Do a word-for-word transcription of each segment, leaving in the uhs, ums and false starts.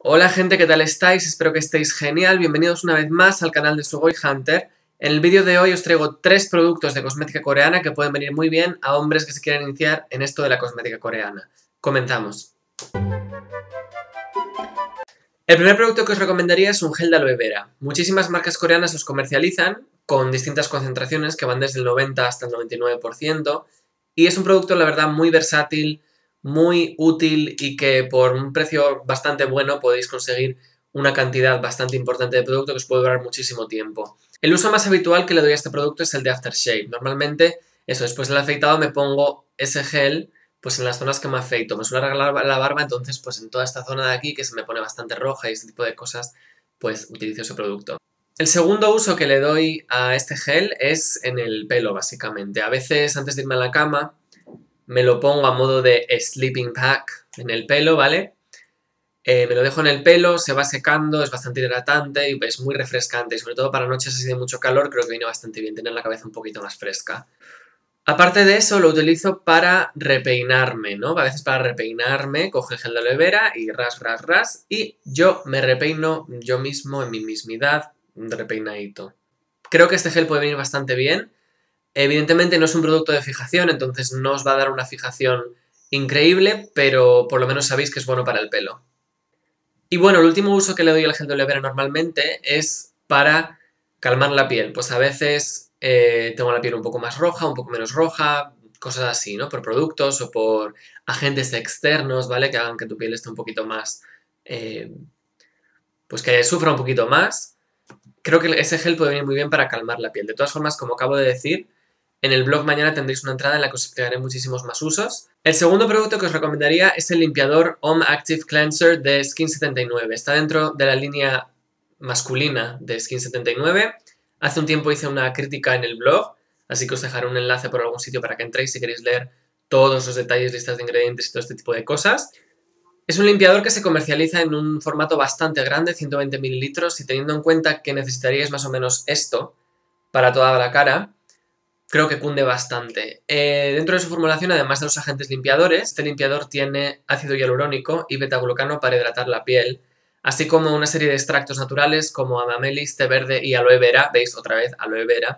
Hola gente, ¿qué tal estáis? Espero que estéis genial. Bienvenidos una vez más al canal de Sugoi Hunter. En el vídeo de hoy os traigo tres productos de cosmética coreana que pueden venir muy bien a hombres que se quieran iniciar en esto de la cosmética coreana. Comenzamos. El primer producto que os recomendaría es un gel de aloe vera. Muchísimas marcas coreanas los comercializan con distintas concentraciones que van desde el noventa hasta el noventa y nueve por ciento y es un producto, la verdad, muy versátil, muy útil y que por un precio bastante bueno podéis conseguir una cantidad bastante importante de producto que os puede durar muchísimo tiempo. El uso más habitual que le doy a este producto es el de aftershave. Normalmente, eso, después del afeitado me pongo ese gel pues en las zonas que me afeito. Me suele arreglar la barba, entonces pues en toda esta zona de aquí que se me pone bastante roja y este tipo de cosas, pues utilizo ese producto. El segundo uso que le doy a este gel es en el pelo, básicamente. A veces antes de irme a la cama me lo pongo a modo de sleeping pack en el pelo, ¿vale? Eh, me lo dejo en el pelo, se va secando, es bastante hidratante y es muy refrescante. Y sobre todo para noches así de mucho calor creo que viene bastante bien tener la cabeza un poquito más fresca. Aparte de eso, lo utilizo para repeinarme, ¿no? A veces para repeinarme, cojo el gel de aloe vera y ras, ras, ras, y yo me repeino yo mismo en mi mismidad, repeinadito. Creo que este gel puede venir bastante bien. Evidentemente no es un producto de fijación, entonces no os va a dar una fijación increíble, pero por lo menos sabéis que es bueno para el pelo. Y bueno, el último uso que le doy al gel de aloe vera normalmente es para calmar la piel. Pues a veces eh, tengo la piel un poco más roja, un poco menos roja, cosas así, ¿no? Por productos o por agentes externos, ¿vale? Que hagan que tu piel esté un poquito más, eh, pues que sufra un poquito más. Creo que ese gel puede venir muy bien para calmar la piel. De todas formas, como acabo de decir, en el blog mañana tendréis una entrada en la que os explicaré muchísimos más usos. El segundo producto que os recomendaría es el limpiador Homme Active Cleanser de Skin setenta y nueve. Está dentro de la línea masculina de Skin setenta y nueve. Hace un tiempo hice una crítica en el blog, así que os dejaré un enlace por algún sitio para que entréis si queréis leer todos los detalles, listas de ingredientes y todo este tipo de cosas. Es un limpiador que se comercializa en un formato bastante grande, ciento veinte mililitros, y teniendo en cuenta que necesitaríais más o menos esto para toda la cara, creo que cunde bastante. Eh, dentro de su formulación, además de los agentes limpiadores, este limpiador tiene ácido hialurónico y betaglucano para hidratar la piel, así como una serie de extractos naturales como amamelis, té verde y aloe vera, veis otra vez aloe vera,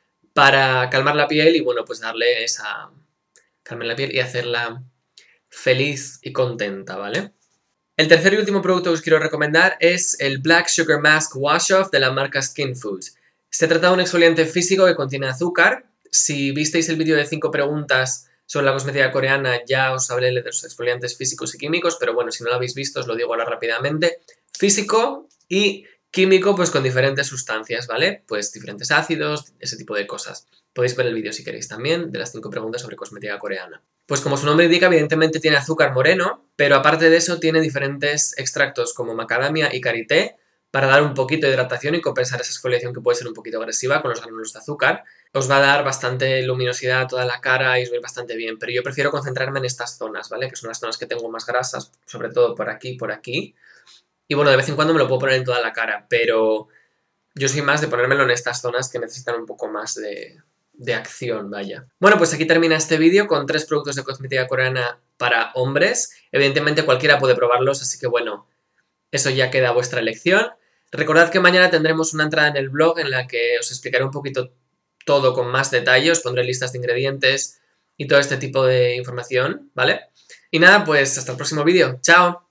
para calmar la piel y bueno, pues darle esa... calmar la piel y hacerla feliz y contenta, ¿vale? El tercer y último producto que os quiero recomendar es el Black Sugar Mask Wash Off de la marca Skin Foods. Se trata de un exfoliante físico que contiene azúcar. Si visteis el vídeo de cinco preguntas sobre la cosmética coreana, ya os hablé de los exfoliantes físicos y químicos, pero bueno, si no lo habéis visto os lo digo ahora rápidamente. Físico y químico, pues con diferentes sustancias, ¿vale? Pues diferentes ácidos, ese tipo de cosas. Podéis ver el vídeo si queréis también de las cinco preguntas sobre cosmética coreana. Pues como su nombre indica, evidentemente tiene azúcar moreno, pero aparte de eso tiene diferentes extractos como macadamia y karité para dar un poquito de hidratación y compensar esa exfoliación que puede ser un poquito agresiva con los granulos de azúcar. Os va a dar bastante luminosidad a toda la cara y os va a ir bastante bien, pero yo prefiero concentrarme en estas zonas, ¿vale? Que son las zonas que tengo más grasas, sobre todo por aquí y por aquí. Y bueno, de vez en cuando me lo puedo poner en toda la cara, pero yo soy más de ponérmelo en estas zonas que necesitan un poco más de... de acción, vaya. Bueno, pues aquí termina este vídeo con tres productos de cosmética coreana para hombres. Evidentemente cualquiera puede probarlos, así que bueno, eso ya queda a vuestra elección. Recordad que mañana tendremos una entrada en el blog en la que os explicaré un poquito todo con más detalle, os pondré listas de ingredientes y todo este tipo de información, ¿vale? Y nada, pues hasta el próximo vídeo. ¡Chao!